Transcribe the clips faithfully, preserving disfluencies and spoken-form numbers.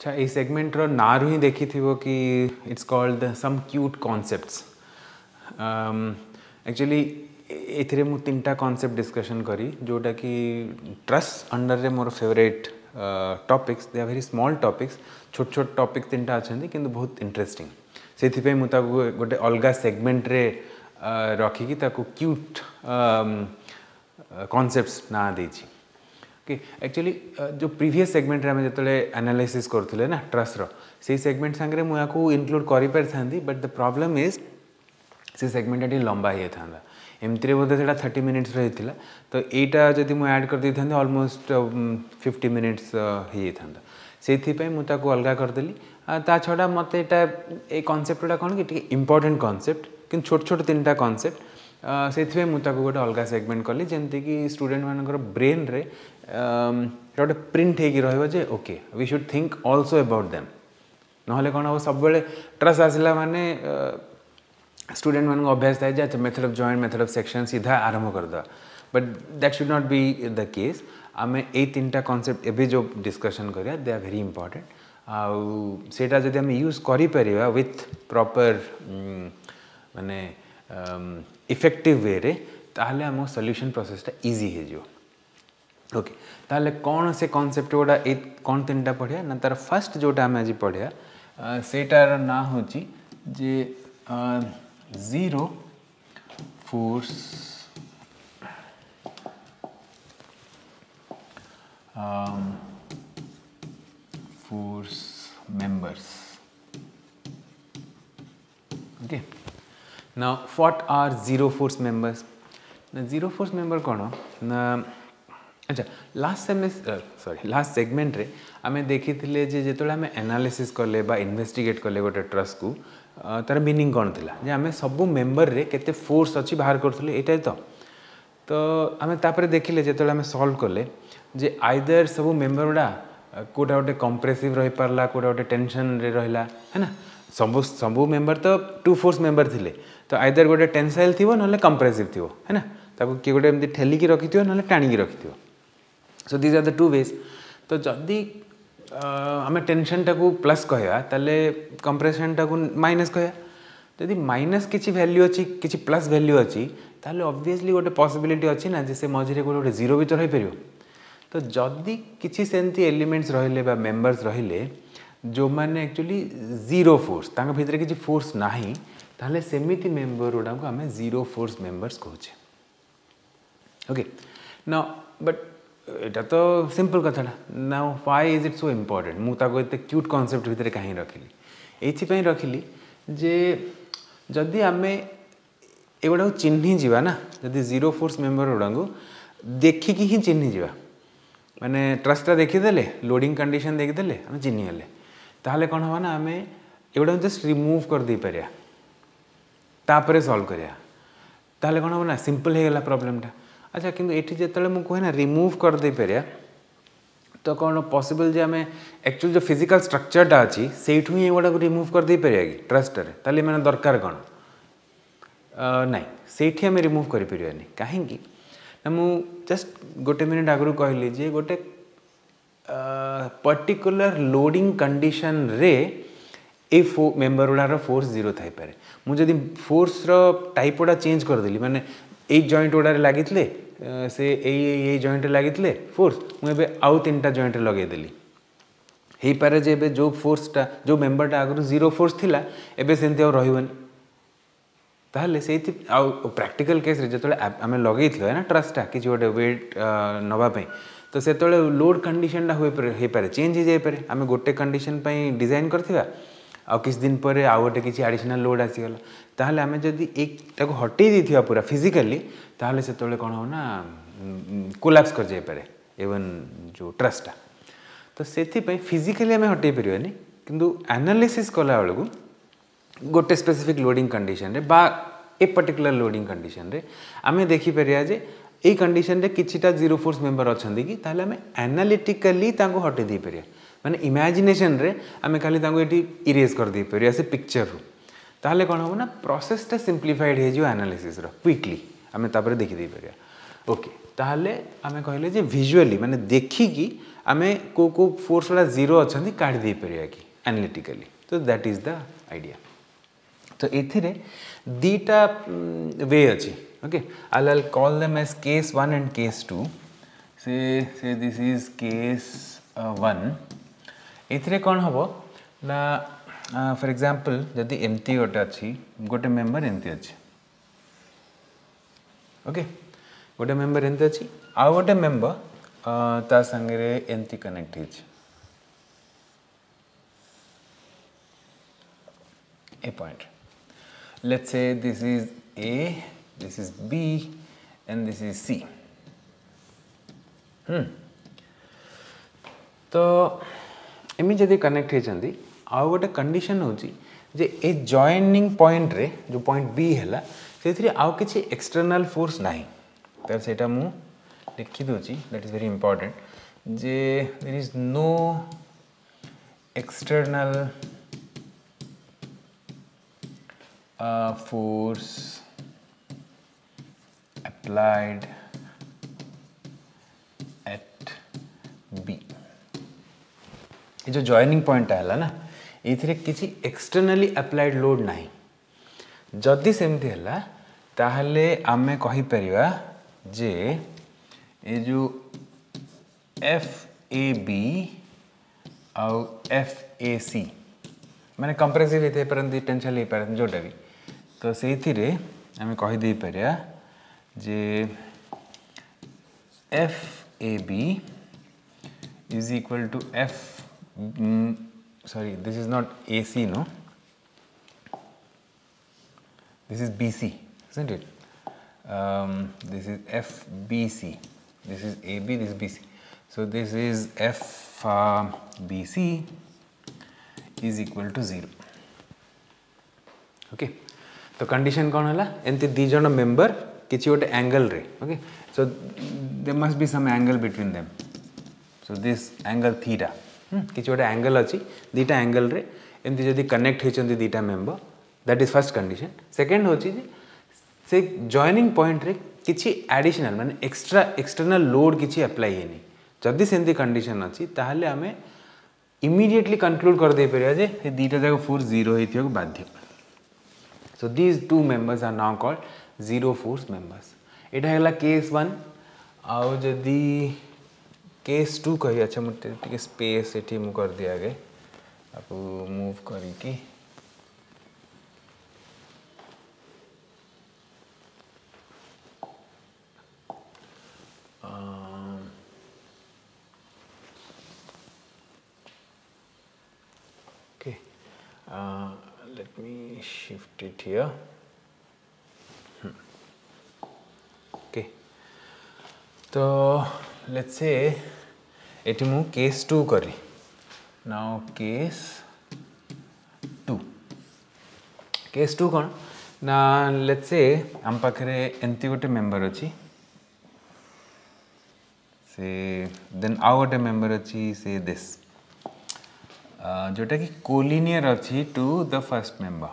अच्छा ये सेगमेंट रो नारू ही देखी थी वो कि it's called some cute concepts actually एथिरे मु तीनटा कॉन्सेप्ट डिस्कशन करी जोटा कि ट्रस्ट अंडर रे मोर favourite topics they are very small topics छोट छोट टॉपिक तीनटा अच्छे कि बहुत इंटरेस्टिंग से मुझे गोटे अलग सेगमेंट रे रखिकी ताकू क्यूट कॉन्सेप्ट्स ना देछि कि एक्चुअली जो प्रीवियस सेगमेंट रे हमें जो एनालिसिस करथिले ना ट्रस्ट रो से सेगमेंट संगे मुझे को इनक्लूड करि पर थांदी बट द प्रॉब्लम इज से सेगमेंट टी लंबा ही था एमती बोधे से थर्टी मिनिट्स रही तो यहाँ जब मुझे ऐड कर दी था ऑलमोस्ट फिफ्टी मिनिट्स ही था से मुझे अलग करदेली ता छड़ा मत ये कॉन्सेप्टा कौन कि इम्पोर्टेंट कॉन्सेप्ट कि छोट छोट तीन टा कॉन्सेप्ट से मुझे गोटे अलग सेगमेंट कली जमती कि स्टूडेंट मानकर ब्रेन रे गोटे प्रिंट होजे okay we should think also about them ना कौन हम सब ट्रस्ट आसला माने स्टूडेंट मान अभ्यास थाए अच्छा method of joint method of section सीधा आरंभ करदा but that should not be the case आम ए तीन टा कॉन्सेप्ट एबे जो डिस्कशन करिया दे आर वेरी इंपोर्टेंट आटा जब आम यूज करिपरिया विथ प्रॉपर माने इफेक्टिव वे रे ताहले आम सॉल्यूशन प्रोसेसटा इजी हो जो ओके ताहले कौन से कॉन्सेप्ट गुड़ा ए कौन तीन टा पढ़िया ना तार फर्स्ट जोटा आम आज पढ़िया सेटार ना होची जे zero force force members okay now what are zero force members ना जीरो फोर्स मेंबर कौन ना अच्छा last semester sorry last segment रे आमे देखी थिले जे जेतोला आमे एनालिसिस करले बा इन्वेस्टिगेट करले गोटे ट्रस्ट को तार मीनिंग कौन थिला जे आमे सब मेंबर रे केते फोर्स अछि बाहर करथले एटा तो तो आमे तापरे देखिले जेतोला आमे सॉल्व करले जे आइदर सब मेंबर गुडा कोटा गोटे कंप्रेसिव रही पारला कोटा गोटे टेंशन रे रहला है ना सब सब मेंबर तो टू फोर्स मेंबर थिले तो आइदर गोटे टेंसाइल थिवो नले कंप्रेसिव थिवो है ना ताको कि गोटे एमती ठेली की रखिथिवो नले टाणी की रखिथिवो so these are the two ways तो जदि आम टेंशन टाक प्लस कहवा ताले कंप्रेशन टाक माइनस कहवा जदि माइनस किसी वैल्यू अच्छी किसी प्लस वैल्यू अच्छी ताले ऑब्वियसली गोटे पॉसिबिलिटी अच्छी ना जैसे मझे गोटे गोटे जीरो भी तो रही पार तो जदि किसी सेमती एलिमेंट्स रहिले बा मेंबर्स रहिले जो माने एक्चुअली जीरो फोर्स तांका भितर किसी फोर्स नाही ताले सेमिति मेंबर गुडा को आम जीरो फोर्स मेंबर्स कहूचे ओके ना बट एटा तो सिंपल कथा ना why is it so important मुझे एत क्यूट कॉन्सेप्ट भितर कहीं रखिली ये रखिली जे जदि आम एगुड़ा चिन्ही जावा ना जदि जीरो फोर्स मेंबर गुड़ा को देखिकी ही चिन्ही जावा माने ट्रस्टा देखीदे लोडिंग कंडीशन देखीदे आम चिन्हीगले ताहले कौन हम ना आम एगुड़ा जस्ट रिमूव कर दे पारिया तापरे सॉल्व करिया ताहले कौन हम ना सिंपल हो गला प्रॉब्लमटा अच्छा किंतु एठी जेतले मु कहे ना रिमूव कर दे पारिया तो कौन पॉसिबल जे आम एक्चुअली जो फिजिकल स्ट्रक्चरटा अच्छी से ही गुड़ा को रिमूव कर दे पारिया कि ट्रस्टर ताले माने दरकार कौन नाई से आम रिमूव कर पारियानी कहीं ना मु जस्ट गोटे मिनिट आगु कहली जे गोटे पर्टिकुलर लोडिंग कंडीशन रे ए फो मेंबर गुड़ार फोर्स जीरो थाई पारे मुझे फोर्स रो टाइप गुड़ा चेंज करदेली माने एक जॉइंट गुड़ा लगी से यही जॉइंट लगी फोर्स मुझे आउ तीन टा जॉइंट लगेदेली हो पारे जे एबे जो फोर्सटा जो मेंबरटा आगु जीरो फोर्स थिला एबे सेमती आ रहिबनी ताहले से प्रैक्टिकल केस रे जतले आमे लगई थलो है ना ट्रस्टा कि गोटे वेट नवा पई तो से लोड कंडीशनटा हो पारे चेंज हो जाए पारे आमे गोटे कंडीशन पई डिजाइन करथिबा आ किस दिन पर आउ गोटे किसी एडिशनल लोड आसीगला ताहले आमे जदि एक ताको हटई देथिबा पूरा फिजिकली ताहले से कौन हो ना कोलैप्स कर जाए पारे इवन जो ट्रस्टा तो से फिजिकली आम हटई पारानी किंतु एनालिसिस कला बेलू गोटे स्पेसिफिक लोडिंग कंडीशन रे बा ए पर्टिकुलर लोडिंग कंडीशन रे आमे देखि परिया जे ए कंडीशन रे किछिटा जीरो फोर्स मेंबर अछंदी कि ताहले आमे एनालिटिकली ताको हटई दे परिया माने इमेजिनेशन रे आमे खाली ताको एटी इरेज कर दे परिया से पिक्चर रू ताहले कोन हो ना प्रोसेसटा सिंप्लीफाइड हे जो एनालिसिस रो क्विकली आमे तापरे देखि दे परिया ओके ताहले आमे कहले जे विजुअली माने देखिकी आमे को को फोर्स वाला जीरो अच्छा काढ़ दे परिया कि एनालिटिकली तो दैट इज द आइडिया तो एथिरे दीटा वे अच्छी okay I will call them as case one and case two say say this is case one एथिरे कौन हम ना फॉर एग्जांपल जदि एमती गोटे अच्छी गोटे मेंबर एमती अच्छी ओके गोटे मेंबर एमती अच्छी आ गोटे मेंबर ता संगे एमती कनेक्ट है a point. Let's say this is A, this is B, and this is C. Hmm. तो एमि जदि कनेक्ट होती आउ गोटे कंडीशन होची जे ए जॉइनिंग पॉइंट रे जो पॉइंट बी हैला से आउ किसी एक्सटर्नल फोर्स नाही तो सेटा मु लिखि दोची दैट इज वेरी इंपॉर्टेंट जे there is no external Uh, force applied at B ये जो जॉइनिंग पॉइंट है ना ये किसी एक्सटर्नली अप्लाइड लोड नहीं जदि सेमती है ताहले आमे कहि परिवा जे ये जो एफ ए बी आउ एफ ए सी माने कंप्रेसिव होते पारती टेंशन ले पारती जोटा भी तो से आम कहीदे पारिया जे F A B is equal to F sorry this is not A C no this is B C isn't it um, this is F B C this is A B this is B C so this is F uh, B C is equal to zero okay तो condition कौन है एमती दी जन member किसी गोटे angle रे okay so there must be some angle between them so this angle theta किसी गोटे एंगल अच्छी दीटा एंगल रे एमती जदि कनेक्ट होती दीटा member that is first condition second होची से जॉइनिंग पॉइंट रे किसी एडिशनल माने एक्स्ट्रा एक्सटर्नल लोड किसी अप्लाई हेनी जदि सेमती कंडीशन अच्छी ताहले आमे इमीडिएटली कंक्लूड कर दे परिया जे ये दीटा जाक फोर्स जीरो होइथियो को बाध्य so these two members are now called zero force members एटा हैला केस वन आउ जदि केस टू कही अच्छा मते टिके स्पेस एठी मु कर दिया गे आपु मूव करी की Uh, let me shift it here. Hmm. Okay. So let's say it mu case two kari. Now case two. Case two कौन? ना let's say हम पाखरे एंती गोटे member अच्छी. Say then आउ गोटे member अच्छी say this. Uh, जोटा कि कोलिनियर अच्छी टू द फर्स्ट मेंबर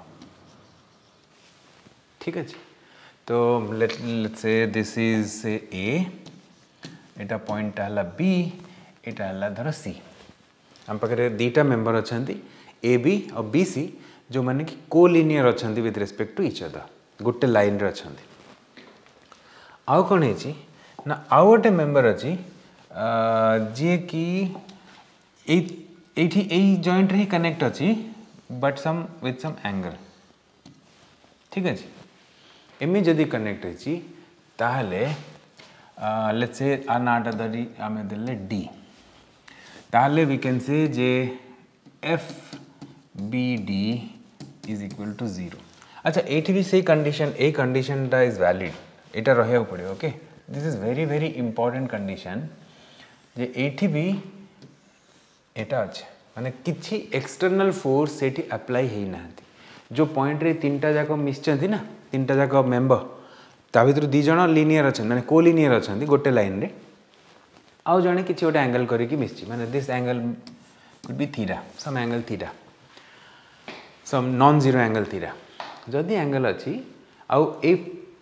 ठीक अच्छे तो let let's say this is say ए एटा पॉइंट हला बी एटा हला धर सी हम पाखे दीटा मेंबर अच्छा ए बी और बी सी जो माने कि कोलिनियर अच्छा with respect to each other गोटे लाइन रे अच्छा आउ कौन है ना आउ गोटे मेंबर अच्छी जी कि एठी एई जॉइंट रे कनेक्ट अच्छी but some with some angle ठीक अच्छे एमि जदि कनेक्ट अच्छी ताहले लेट्स से आ नाटा धरी आमे देले डी ताहले वी कैन से जे F B D is equal to zero अच्छा एठी भी से कंडीशन ए कंडीशन टा इज वैलिड एटा रहे पड़े okay this is very very important condition जे एठी भी एटा अच्छे माने किसी एक्सटर्नल फोर्स सेठी अप्लाई ही ना जो पॉइंट रे तीनटा जाक मिसचंती ना तीनटा जाक मेंबर ता भीतर दी जण लीनियर अछन माने कोलिनियर अछन गोटे लाइन रे आउ जणे किसी गोटे एंगल करी कि मिसची माने this angle could be theta some angle theta some non zero angle theta जदि एंगल अच्छी आउ ए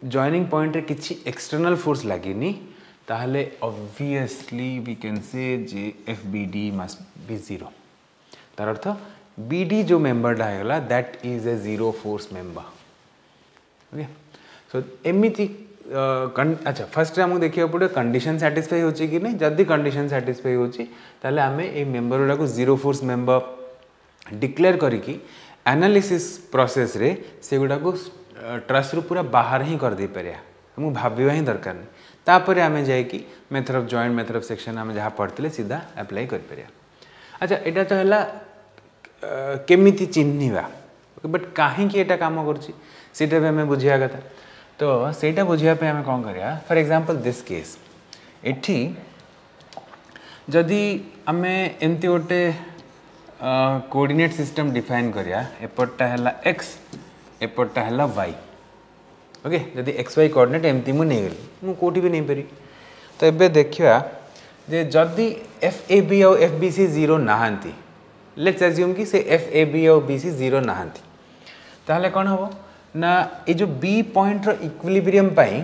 जॉइनिंग पॉइंट रे किसी एक्सटर्नल फोर्स लगिनी ताहले ऑब्वियसली वी कैन से जे F B D must be zero तार अर्थ बी डी जो मेंबरटा है that is a zero force member okay so एमिति अच्छा फर्स्ट आमको देखिए पड़े कंडीशन सैटिस्फाई होची कि नहीं जदि कंडीशन सैटिस्फाई होची ताले आमे ए मेंबर गुडा को जीरो फोर्स मेंबर डिक्लेयर करिकी एनालिसिस प्रोसेस रे से गुडा को ट्रस्ट रु पूरा बाहर ही कर दे परिया हमको भाबिबा ही दरकार नहीं तापर आमे जाय कि method of joint method of section आमे जहाँ पढ़ते सीधा अप्लाई कर परिया अच्छा एटा तो हैला केमिति चिन्हिबा बट काहे कि एटा काम करछि सेटा भी हमें बुझिया कथा तो सेटा बुझिया पे हमें कौन करिया फॉर एग्जांपल दिस केस एठी जदि आमे एंती गोटे कोऑर्डिनेट सिस्टम डिफाइन करिया एपटटा हैला x एपटटा हैला y ओके जदि एक्स वाई कोऑर्डिनेट एमती मु नहीं गली मु कोठी भी नहीं परी तो एबे देखिया जे जदि एफ ए बी और एफ बी सी जीरो नहांती लेट्स अज्यूम कि से एफ ए बी और बी सी जीरो नहांती ताहले कौन हबो ना ये जो बी पॉइंट रो इक्विलिब्रियम पाई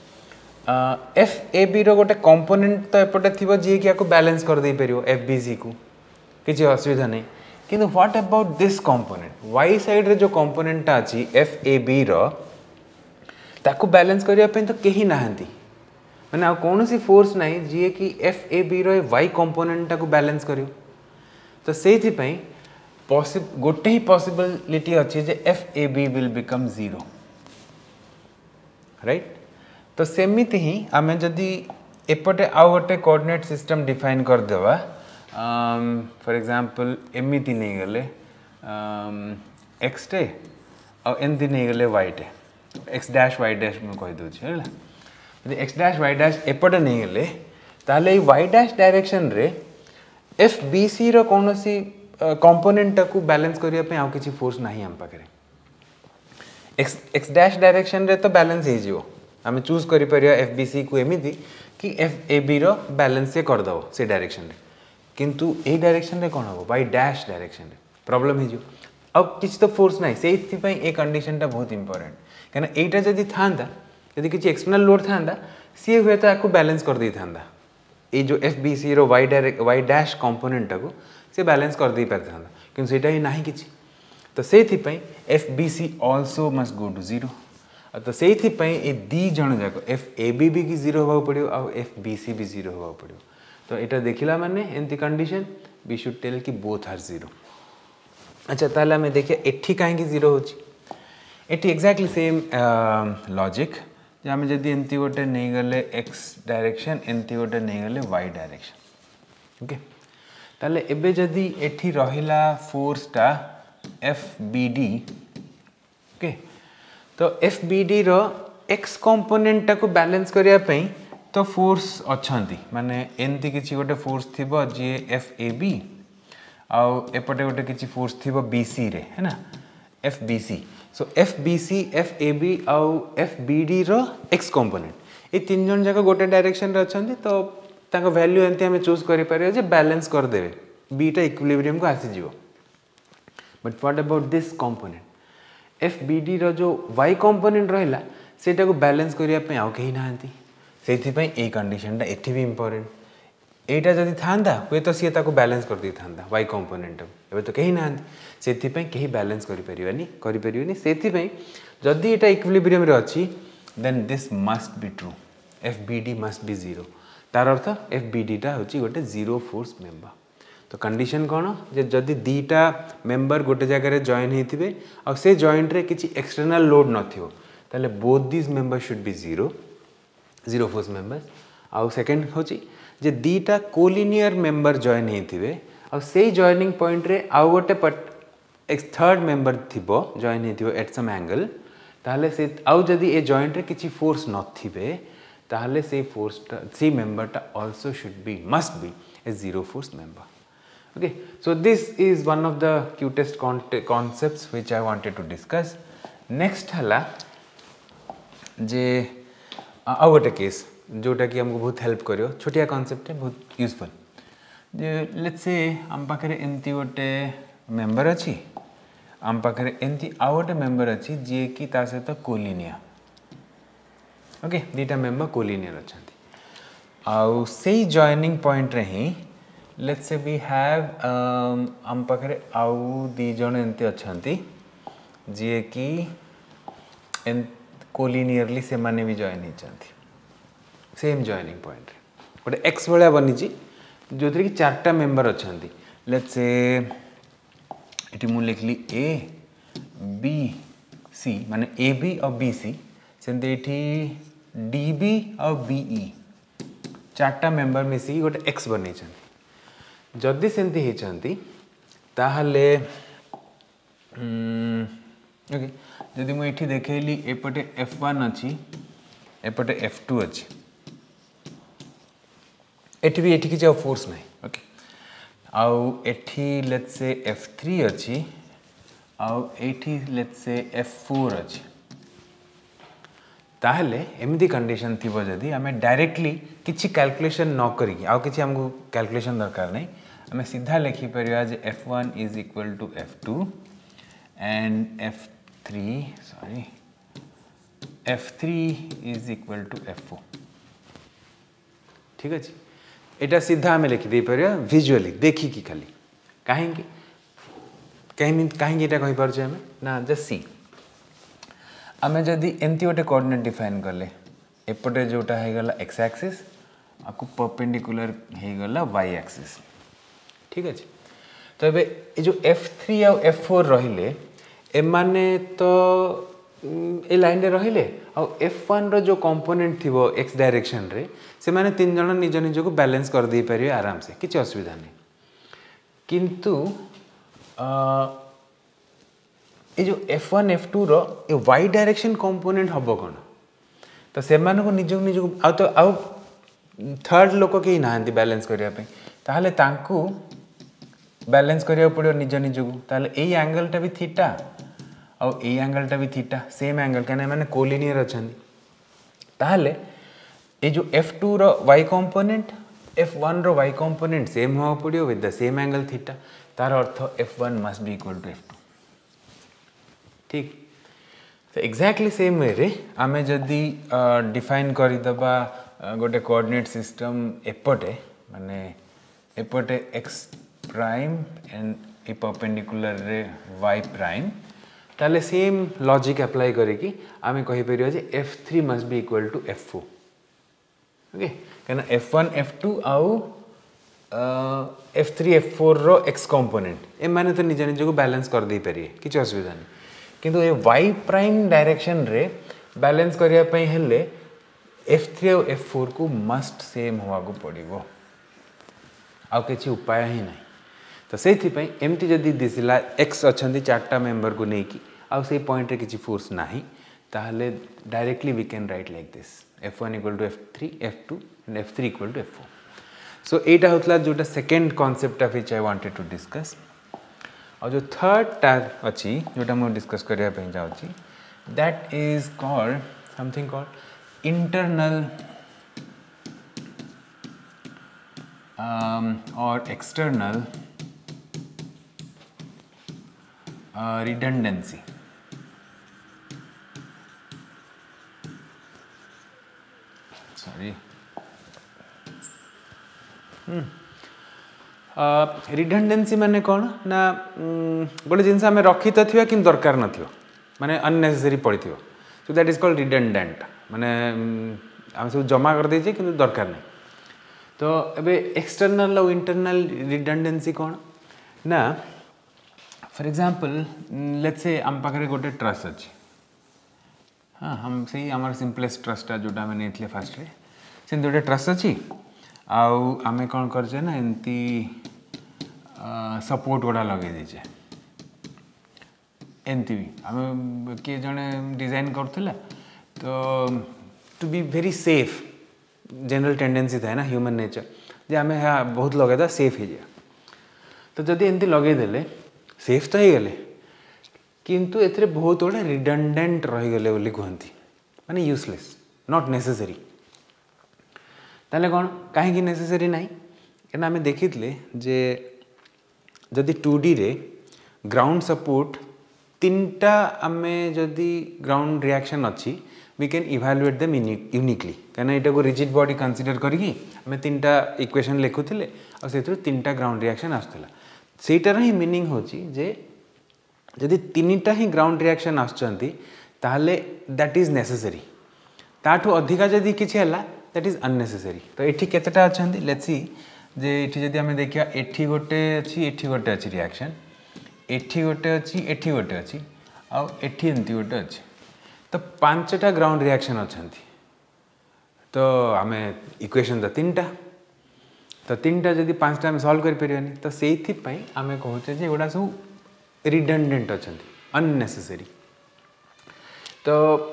एफ ए बी रो गोटे कंपोनेंट तो एपटे थिबो जे कि आको बैलेंस कर दे परियो एफ बी सी को किछि असुविधा नहीं किंतु what about this component Y side रे जो कंपोनेंट ता अछि एफ ए बी रो ताको बैलेंस करिया पे तो केही नाहंती माने आ कोनोसी फोर्स नाही जे कि एफ ए बी रो वाई कंपोनेंट ताको बैलेंस करियो तो सेथि पई पॉसिब गोटे ही पॉसिबिलिटी अच्छी जे F A B will become zero right तो सेमिति ही आमे जदि एपटे आउ गोटे कोऑर्डिनेट सिस्टम डिफाइन कर देवा फॉर एग्जांपल एमिति नहीं गले एक्स टे और एमती नहीं गले वाई टे एक्स डैश वाई डैश में कह दूँ है यदि एक्स डैश वाई डैश एपटे नहीं गले ताले वाई डैश डायरेक्शन रे एफ बी सी रो कोनोसी कंपोनेंट को बैलेंस करिया पे आउ किछि फोर्स नाही हम पाखरे एक्स एक्स डैश डायरेक्शन रे तो बैलेंस हे जिवो हमें चूज करि परिया एफ बी सी को एमिति कि एफ ए बी रो बैलेंस से कर दो से डायरेक्शन रे किंतु ए डायरेक्शन रे कोन हो वाई डैश डायरेक्शन रे प्रॉब्लम हे जिवो अब किछि तो फोर्स नाही सेथि पई ए कंडीशन टा बहुत इंपोर्टेंट कना एटा जदी थांदा यदि किछि एक्सटर्नल लोड थांदा सी हुए तो आको बैलेंस कर दै थांदा ए जो एफ बी सी रो Y direct Y dash component को से बैलेंस कर दे पार था किंतु सेटा ही नाही किछि तो सेथि पई F B C also must go to zero तो सेथि पई ए दी जण जाको एफ ए बी भी की जीरो होबा पड़ियो और एफ बी सी भी जीरो होबा पड़ियो तो एटा देखिला माने एंती कंडीशन वी शुड टेल कि बोथ आर जीरो अच्छा ताले हमें देखिए एठी काहे की जीरो होची एठी एग्जैक्टली सेम लॉजिक जे हमें जदी एंती गोटे नहीं गले एक्स डायरेक्शन एंती गोटे नहीं गले वाई डायरेक्शन ओके ताले एबे जदी एठी रहिला फोर्स टा एफ बी डी ओके तो एफ बी डी रो एक्स कंपोनेंट टा को बैलेंस करिया पई तो फोर्स अछंती माने एंती किछि गोटे फोर्स थिबो जे एफ ए बी आ एपटे गोटे किछि फोर्स थिबो बी सी रे है ना F B C so F B C F A B आ एफ बी डी रो एक्स कंपोनेंट ए तीन जन जाका गोटे डायरेक्शन रे अछंती तो ताको वैल्यू एंती हमें चूज करि परियो जे बैलेंस कर देबे बीटा इक्विलिब्रियम को आसी जिवो but what about this component F B D रो जो वाई कंपोनेंट रहिला सेटा को बैलेंस करिया पे आउ केही नाहंती सेथि पई ए कंडीशन टा एठी भी इंपोर्टेंट एटा जदी थांदा होय तो सी ताको बैलेंस कर दी थांदा वाई कंपोनेंट एबे तो केही नाहंती सेथि पई केही बैलेंस करि परिबानी करि परिबानी सेथि पई जदी एटा इक्विलिब्रियम रे अछि then this must be true F B D must be zero तार अर्थ एफ बी डी टा होची गोटे जीरो फोर्स मेंबर तो कंडीशन कौन जे जदि दीटा मेंबर गोटे जगह रे जॉइन हेतिबे और से जॉइंट रे किछि एक्सटर्नल लोड नथियो ताले both this member should be zero zero force members और सेकंड होची जे दीटा कोलिनियर मेंबर जॉइन हेतिबे और से जॉइनिंग पॉइंट रे आउ गोटे एक थर्ड मेंबर थिबो जॉइन हेतिबो एट सम एंगल ताले से आउ जदि ए जॉइंट रे किछि फोर्स नथिबे ताहले से फोर्स से मेंबर टा also should be must be a zero force member okay so this is one of the cutest concepts which I wanted to discuss next हला जे आउ गोटे केस जोटा कि हमको बहुत हेल्प करियो छोटिया कॉन्सेप्ट है बहुत यूजफुल जे लेट्स से हम पाखरे एंती गोटे मेंबर अछि हम पाखरे एंती आउ गोटे मेंबर अछि जे कि ता सहित कोलिनिया ओके दीटा मेंबर कोलिनियर अच्छी आउ से जॉइनिंग पॉइंट रे ही लेट्स से वी हैव आम पाखे आउ दी जन एमती अच्छा जी कि कोलिनियरली से माने भी जॉइन होती सेम जॉइनिंग पॉइंट गोटे एक्स भाया बनी जो थी कि चार्टा मेंबर अच्छा लेट्स से ये मुझे लिखली ए बी सी माने ए बी और बी सी सेमती डी बी और बीई चार्टा मेंबर मिसिकी गोटे एक्स बन जदि सेमती होती ताहले ओके जदि मुझे देखली एपटे एफ वन अच्छी एपटे एफ टू अच्छी एटी भी एटी किसी फोर्स ना ओके आउ एठी लेट्स से एफ थ्री अच्छी आउ एठी लेट्स से एफ फोर अच्छी ताहले एमती कंडीशन थी जदि आम डायरेक्टली किसी कैलकुलेशन न करी आउ किसी हमको कैलकुलेशन दरकार नहीं आम सीधा लिखिपर जे F one is equal to F two and F three sorry F three is equal to F four ठीक अच्छे एटा सीधा आम लिखिदे पर विजुअली देखिकी खाली कहीं कहीं कहीं कही पारे आम ना जस्ट सी आम जदि एमती गोटे कोऑर्डिनेट डिफाइन कले एपटे जोटा होगला एक्स एक्सिस आपको परपेंडिकुलर होगला वाई एक्सिस ठीक अच्छे तो ये ये जो एफ थ्री आ एफ फोर रहिले एमाने तो ए लाइन रे रहिले आ एफ वन रो जो कंपोनेंट थी एक्स डायरेक्शन रे से माने तीन जन निज निज को बैलेंस कर दे पारे आराम से किसी असुविधा नहीं किंतु ये जो एफ वन एफ टू रो ये वाई डायरेक्शन कंपोनेंट हम कौन तो से निज निज आ तो आउ थर्ड लोक कहीं ना बैलेंस करने ताहले तांकु बैलेंस करिया पड़ो निज निज को ताहले एई एंगलटा भी थीटा और एई एंगलटा भी थीटा सेम एंगल क्या माने कोलिनियर अच्छा ताहले ये जो एफ टू रो वाई कंपोनेंट एफ वन रो वाई कंपोनेंट सेम हो पड़ो with the same angle theta तार अर्थ F one must be equal to F two ठीक तो एक्जाक्टली सेम वे रे आमे जदि डिफाइन करदबा गोटे कोऑर्डिनेट सिस्टम एपटे माने एपटे X prime and a perpendicular रे वाई प्राइम ताले सेम लॉजिक अप्लाई करिकी आमे कहि परियो जे F three must be equal to F four okay कहना एफ वन एफ टू आउ एफ थ्री एफ फोर रो एक्स कंपोनेंट ए माने तो निज निज को बैलेंस कर दे परिए किछि असुविधा नहीं किंतु ये वाई प्राइम डायरेक्शन रे बैलेंस करिया पई हेले एफ थ्री और एफ फोर को मस्ट सेम होवा को पड़िबो आ किछि उपाय ही नहीं तो से एमती जदि दिसला एक्स अच्छा चार्टा मेंबर को लेकिन आउ से पॉइंट रे किछि फोर्स नाही ताहले directly we can write like this F one equal to F three F two and F three equal to F four so एटा होतला जोटा second concept of which I wanted to discuss और जो third tag अच्छी जोटा मुझे discuss करिया पे जाउची that is called something called internal और एक्सटर्नल रिडंडेंसी सॉरी रिडंडेंसी माने कौन ना गोटे जिनस आम रखी तो थी कि दरकार न माने अननेसेसरी पड़ी थी so that is called redundant माने आम सब जमा कर देचे कि दरकार नहीं तो एबे एक्सटर्नल और इंटरनल रिडंडेंसी कौन ना फॉर एग्जांपल लेट्स से आम पाखे गोटे ट्रस्ट अच्छी हाँ हम सही आम सिंपलेस्ट ट्रस्टा जोटा आम नहीं फास्ट से गोटे ट्रस्ट अच्छी आउ आमे कौन करचे ना एमती सपोर्ट गुड़ा लगे दीचे एमती भी आम किए जड़े डिजाइन करथिला तो to be very safe general tendency थाए ना ह्यूमन नेचर जे आम बहुत लगेदा सेफ हो जाए तो जदि एमती लगेदेले सेफ तो हो गले किंतु एथरे बहुत गुड़ा रिडंडेंट रहीगले बोली कहती माने यूजलेस नॉट नेसेसरी ताले कौन कहीं नेसेसरी ना क्या आम देखी जे जदि टू डी रे ग्राउंड सपोर्ट तीन टा आमे जदि ग्राउंड रिएक्शन अच्छी we can evaluate them uniquely कहीं यहाँ को रिजिड बॉडी कंसीडर करके आम तीन टा इक्वेशन लिखुले और से तीन टा ग्राउंड रिएक्शन आसूला सेटार ही मीनिंग होची जे जदि तीन टा ही ग्राउंड रिएक्शन आसुचंती ताहले दैट इज नेसेसरी ताठू अधिका जदि किछि हला दैट इज अननेसेसरी तो एठी केतेटा अछंती लेट्स सी जे एठी जदि हमें देखिया एठी गोटे अछि एठी गोटे अछि रिएक्शन एठी गोटे अछि एठी गोटे अछि आ एठी एंती गोटे अछि तो पांचटा ग्राउंड रिएक्शन अछंती तो हमें इक्वेशन तो तीन टा तो तीन टा जदि पांचटा हम सॉल्व कर परियानी तो सेथि पई हमें कहउचे जे एगुडा सब रिडंडेंट अछंती अननेसेसरी तो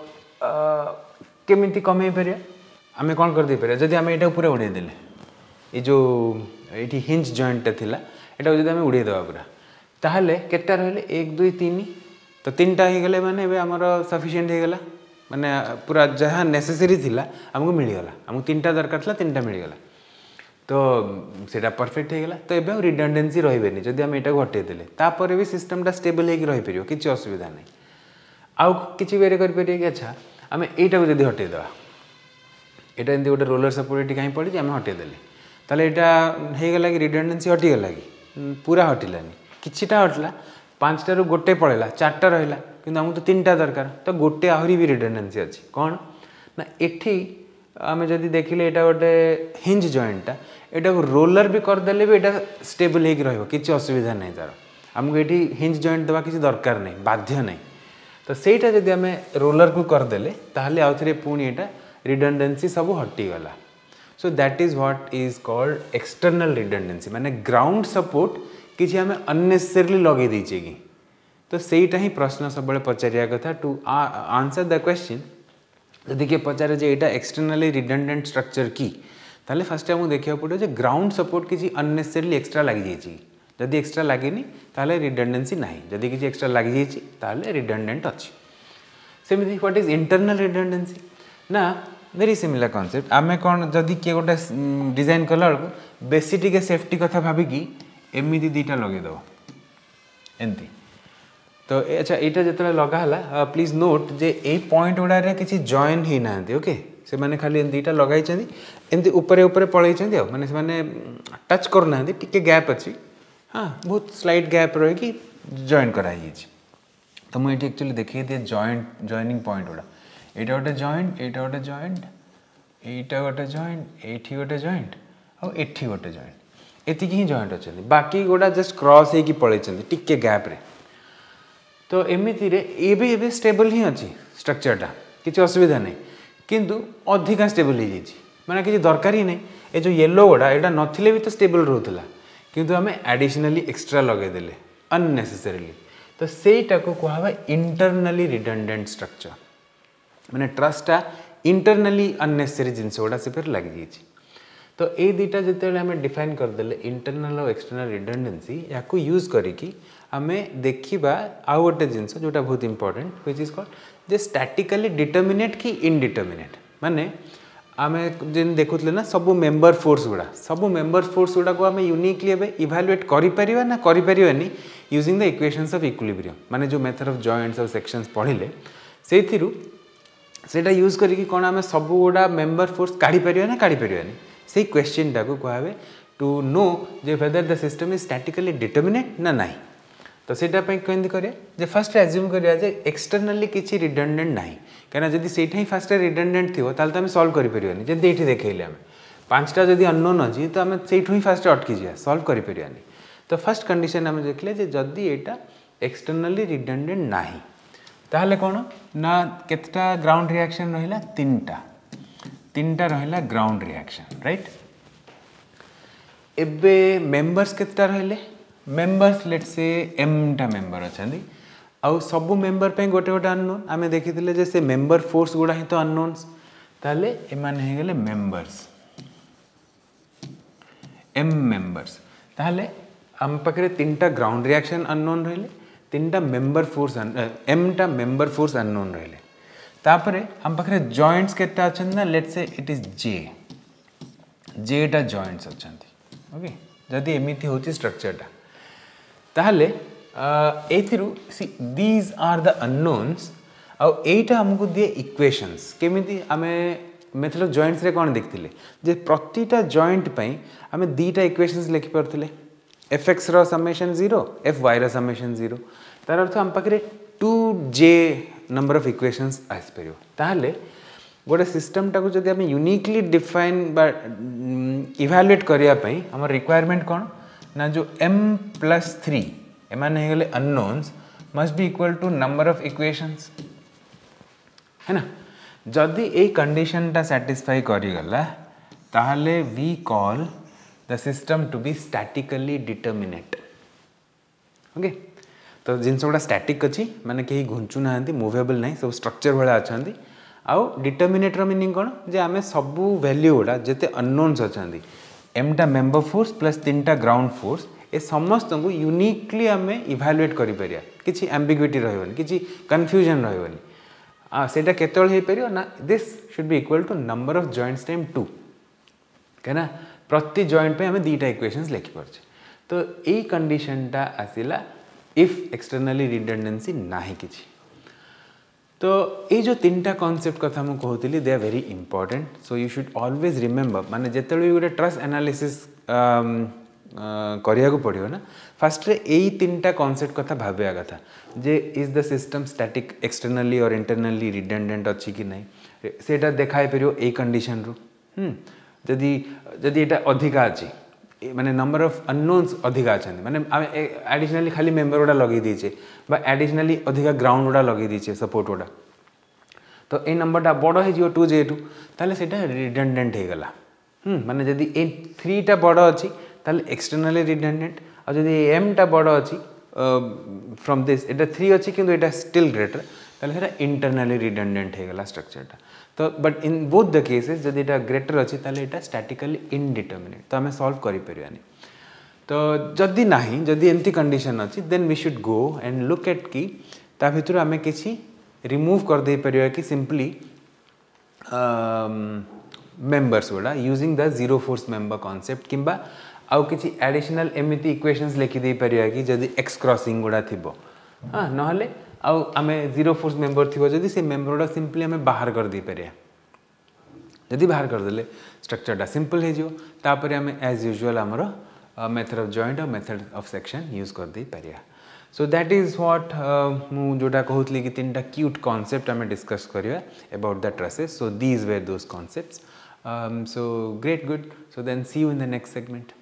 केमिति कमे परिया आमे कोन कर दे परिया जदि आमे एटा पूरा उड़े देले ए जो एठी हिंज जॉइंट थिला एटा जदि आमे उड़े देबा पूरा ताहले केटा रहले एक दो तीन तो तीन टा ही गले माने एबे हमर सफिशिएंट हे गला माने पूरा जहां नेसेसरी थिला हमको मिल गला हमको तीन टा दरकार थिला तीन टा मिल गला तो सेटा परफेक्ट हे गला तो एबे रिडंडेंसी रहबेनी जदि आमे एटा हटे देले तापर भी सिस्टमटा स्टेबल हे कि रहि परियो किछि असुविधा नै आउ किछि बेरे कर परियो कि अच्छा आमे एटा को जदि हटे देबा एटा एंती गोटे रोलर सपोर्ट कहीं पड़ी आम हटे देले ताले एटा हे गला कि रिडंडेंसी हटी गला कि पूरा हटिलानी किछिटा हटला पांचटा रु गोटे पळेला चारटा रहला किंतु हमको तो तीनटा दरकार तो गोटे आहरी भी रिडंडेंसी अछि कोन ना एठी आमे जदि देखिले एटा गोटे हिंज जॉइंटटा एटा को रोलर भी कर देले भी एटा स्टेबल हे कि रहबो किछि असुविधा नै तार हमको एठी हिंज जॉइंट देबा किछि दरकार नै बाध्य नै तो सेटा जदि आमे रोलर को कर देले ताहले आउथरे पुणी एटा रिडंडेंसी सब हटी गला so that is what is called external redundancy माने ग्राउंड सपोर्ट किछि हमें अननेसेसरीली लगे दीचे कि तो सेटा ही प्रश्न सब बळे पचारिया कथा टू आंसर द क्वेश्चन जदि के पचारे जे एटा एक्सटर्नली रिडंडेंट स्ट्रक्चर की ताले फर्स्ट टाइम देखिया पड़ो जे ग्राउंड सपोर्ट किछि अननेसेसरीली एक्स्ट्रा लागि जाइछि जदि एक्स्ट्रा लागेनी ताले रिडंडेंसी नाही जदि किछि एक्स्ट्रा लागि जाइछि ताले रिडंडेंट अछि सेमिति व्हाट इज इंटरनल रिडंडेंसी ना वेरी सिमिलर कॉन्सेप्ट आमे कोन जदि के गोटे डिजाइन कला बेलको बेसी टिके सेफ्टी कथा भाबी कि एमिति दीटा लगे दो एंती तो अच्छा एटा जतले लगा हला प्लीज नोट जे ए पॉइंट गुडा रे किछि जॉइन ही नांती ओके से माने खाली दीटा लगाई चंदी एंती ऊपर ऊपर पळै चंदी माने से माने टच कर नांती टिके गैप अछि हां बहुत स्लाइट गैप रहे कि जॉइन कराई छी तो मैं एटी एक्चुअली देखिए दे जॉइंट जॉइनिंग पॉइंट गुडा एटा गोटे जॉइंट एटा गोटे जॉइंट एटा गोटे जॉइंट एठी गोटे जॉइंट और एठी गोटे जॉइंट एति ही जॉइंट अछन बाकी गोडा जस्ट क्रॉस हे कि पळै चंदी टिके गैप रे तो एमिति रे एबे एबे स्टेबल ही अछि स्ट्रक्चरटा किछि असुविधा नै किंतु अधिका स्टेबल हे जिछि माने किछि दरकार ही नै ए जो येलो गोडा एटा नथिले भी तो स्टेबल रहउतला किंतु हमें एडिशनली एक्स्ट्रा लगे देले अननेसेसरीली तो सेटा को कहबा इंटरनली रिडंडेंट स्ट्रक्चर माने ट्रस्टा इंटरनली अननेसेसरी जिंस गोडा से फिर लग जाइछि तो ए दीटा जते हमें डिफाइन कर देले इंटरनल और एक्सटर्नल रिडंडेंसी या को यूज करिकी हमें देखिबा आ गोटे जिंस जोटा बहुत इंपोर्टेंट व्हिच इज कॉल्ड जे स्टैटिकली डिटरमिनेट की इनडिटरमिनेट माने आमे जेन देखुतले ना सब मेंबर फोर्स गुडा सब मेंबर फोर्स गुडा को हमें यूनिकली एबे इवैल्यूएट करि परिबा ना करि परिबानी using the equations of equilibrium माने जो मेथड ऑफ जॉइंट्स और सेक्शंस पढिले सेथिरु सेटा यूज करिकी कोन हमें सब गुडा मेंबर फोर्स काढी परिबा ना काढी परिबानी से क्वेश्चन टा को कहबे टू नो जे whether the system is statically determinate ना नाही तो सेटा पे केंदी करिया जे फर्स्ट एज्यूम करिया जे एक्सटर्नली किछि रिडंडेंट नाही केना जदी सेठा ही फर्स्ट रिडंडेंट थियो ताल त हम सॉल्व करि परियानी जदी एठी देखैले हम पांचटा जदी अननोन अछि तो हम सेठु ही फर्स्ट अटकी जिया सॉल्व करि परियानी तो फर्स्ट कंडीशन हम देखले जे जदी एटा एक्सटर्नली रिडंडेंट नाही ताहले कोन ना केतटा ग्राउंड रिएक्शन रहिला तीनटा तीनटा रहिला ग्राउंड रिएक्शन राइट एबे मेंबर्स केतटा रहले मेंबर्स लेट्स से एम टा मेंबर अछंदी आउ सब मेंबर पे गोटे गोटे अननोन आमे देखिथिले जे से मेंबर फोर्स गुडा ही तो अननोन्स ताले एमान हे गेले मेंबर्स एम मेंबर्स ताले हम पकरे तीनटा ग्राउंड रिएक्शन अननोन रहले तीनटा मेंबर फोर्स एम टा मेंबर फोर्स अननोन रहले तापरे हम पकरे जॉइंट्स केटा अछन ना लेट्स से इट इज जे जे टा जॉइंट्स अछंती ओके जदी एमिति होची स्ट्रक्चर टा ताहले एथिरु see these are the unknowns आउ एटा हमको दिए इक्वेशंस केमिति आमे मेथड ऑफ जॉइंट्स रे कोन देखथिले जे प्रतिटा जॉइंट पई आमे दीटा इक्वेशंस लिखि परथिले fx रो समेशन जीरो fy रो समेशन जीरो तार अर्थ हम पाखरे टू जे नंबर ऑफ इक्वेशंस आस परियो ताहले गोटे सिस्टम टाको जदि आमे यूनिकली डिफाइन बा इवैल्यूएट करिया पई हमर रिक्वायरमेंट कोन ना जो m plus थ्री एमाने हे गेले unknowns must be equal to number of equations है ना जदि ए कंडीशन टा सैटिस्फाई करी गला ताहले we call the system to be statically determinate okay तो जिनस गुड़ा स्टैटिक अच्छी माने कहीं घुंचु ना मूवेबल नहीं सब स्ट्रक्चर भाया अच्छा आउ डिटर्मिनेटर मीनिंग कौन जे आमे सबू वैल्यू गुड़ा जिते अननोन्स अच्छा एमटा मेंबर फोर्स प्लस तीन टा ग्राउंड फोर्स ए समस्त को यूनिकली आमे इवैल्यूएट करि परिया किछि एम्बिग्युइटी रहबनी किछि कंफ्यूजन रहबनी आ सेटा केतल हे परियो ना this should be equal to number of joints time two केना प्रति जॉइंट पे हमें दीटा इक्वेशंस लिखि परछे तो ए कंडीशन टा आसिला इफ एक्सटर्नली रिडंडेंसी नाही किछि तो ये जो तीनटा कॉन्सेप्ट कथा मु कहउतिली they are very important so you should always remember माने जेतेले गोटे ट्रस्ट एनालिसिस करिया को पड़ियो ना फर्स्ट रे एई तीनटा कॉन्सेप्ट कथा भाबिया कथा जे is the system static externally और इंटरनली रिडंडेंट अछि कि नहीं सेटा देखाई परियो ए कंडीशन रो हम जदि जदि एटा अधिका अछि माने नंबर ऑफ अननोन्स अधिका अछन माने आमे एडिशनली खाली मेंबर उडा लगे दीचे बा एडिशनली अधिका ग्राउंड उडा लगे दीचे सपोर्ट उडा तो ए नंबरटा बड़ हे जियो टू जे टू ताले सेटा रिडंडेंट हे गला हम माने जदि ए थ्री टा बड़ अछि ताले एक्सटर्नली रिडंडेंट आ जदि एम टा बड़ अछि फ्रॉम दिस एटा थ्री अछि किंतु एटा स्टिल ग्रेटर ताले सेटा इंटरनली रिडंडेंट हे गला स्ट्रक्चरटा तो but in both the cases जदि एटा ग्रेटर अछि ताले एटा स्टैटिकली इनडिटर्मिनेट तो हमें सॉल्व करि परियानी तो जदि नाही जदि एंती कंडीशन अछि then we should go and look at की ता भितर हमें किछि रिमूव कर दे परिया कि सिंपली मेंबर्स गुडा using the zero force member concept किंबा आउ किछि एडिशनल एमिति इक्वेशंस लिखि दे परिया कि जदि एक्स क्रॉसिंग गुडा थिबो हां नहले आउ आमे जीरो फोर्स मेंबर थिबो जदि से मेंबरडा सिंपली हमें बाहर कर दे परिया जदि बाहर कर देले स्ट्रक्चरटा सिंपल हे जियो तापरे हमें एज यूजुअल हमरो मेथड ऑफ जॉइंट और मेथड ऑफ सेक्शन यूज कर दे परिया सो दैट इज व्हाट मु जोटा कहउतली कि तीनटा क्यूट कांसेप्ट हमें डिस्कस करिया about the trusses so these were those concepts um, so great good so then see you in the next segment.